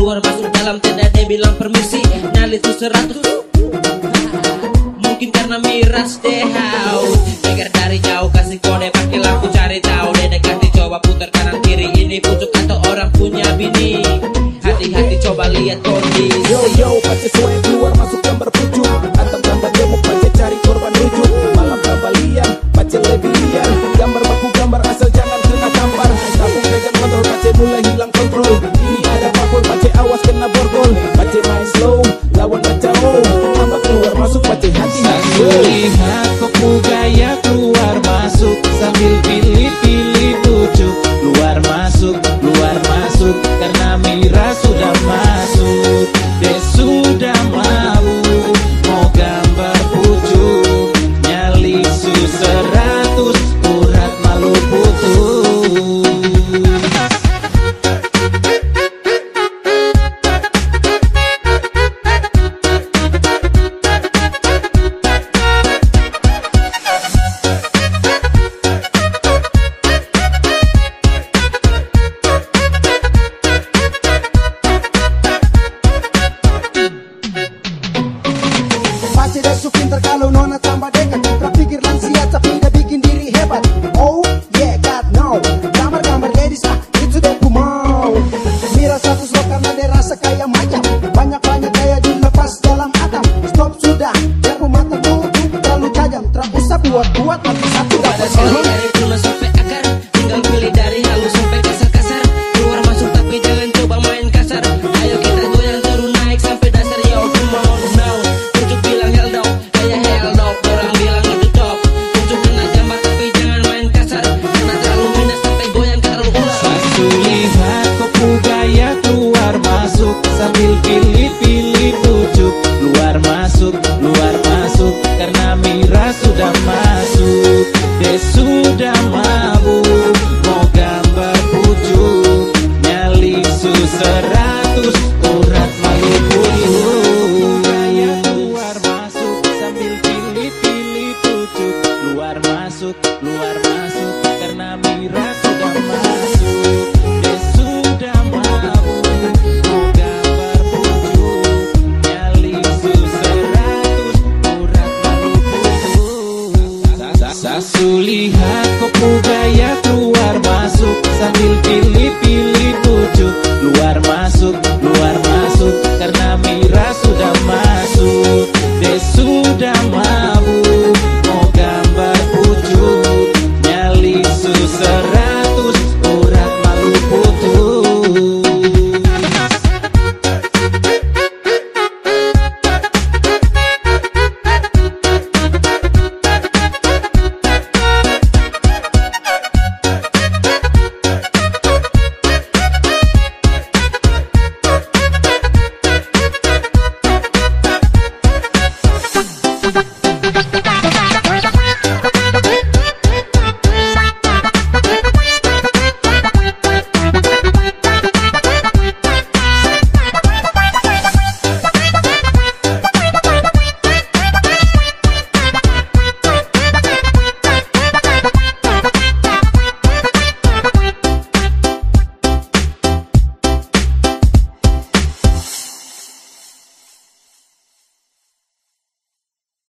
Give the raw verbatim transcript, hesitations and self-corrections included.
keluar masuk dalam tenda dia bilang permisi. Nyali tuh seratus. Mungkin karena miras deh haus. Dengar dari jauh kasih kode pakai lampu cari tahu. Dia dekati coba putar kanan kiri. Ini pucuk atau orang punya bini. Hati-hati coba lihat kondisi. Yo yo pace suai keluar masuk gambar pucuk. Antam gambar demo pace cari korban rujuk. Malam kembalian pace lebih liar. Gambar baku gambar asal jangan kena tampar. Tabung pegang kontrol pace mulai hilang kontrol. Ini ada bakul pace awas kena borgol. Pace main slow lawan kacau. Tambah keluar masuk pace hati-hati. Lihat kopu gaya keluar masuk sambil pilih-pilih pucuk. Luar masuk, luar masuk karena miras sudah masuk. Dia sudah mabuk mau gambar pucuk. Nyali su seratus urat malu putus. Pace dah su pintar kalau nona tambah dekat. Tak pikir lansia tapi dia bikin diri hebat. Oh yeah God no. Gambar-gambar gadis ah itu dia ku mau. Mira satu slot karena dia rasa kayak macam. Banyak-banyak kayak dilepas dalam atam. Stop sudah biar mata tuh terlalu tajam. Tak usah buat-buat nanti satu dapat solo. Dari tuna sampai akar. Tinggal pilih dari halus sampai kasar-kasar. Keluar masuk tapi jangan coba main kasar. Ayo kita goyang turun naik sampai dasar. Yo come on now. Pucuk bilang hell no. Kayak hell no. Orang bilang itu top. Pucuk kena gambar tapi jangan main kasar. Karena terlalu minus sampai goyang terlalu ular. Pasu lihat kopu gaya keluar masuk sambil pilih-pilih pucuk. Luar masuk, luar masuk karena miras sudah masuk. Dia sudah mabuk mau gambar pucuk. Nyali susah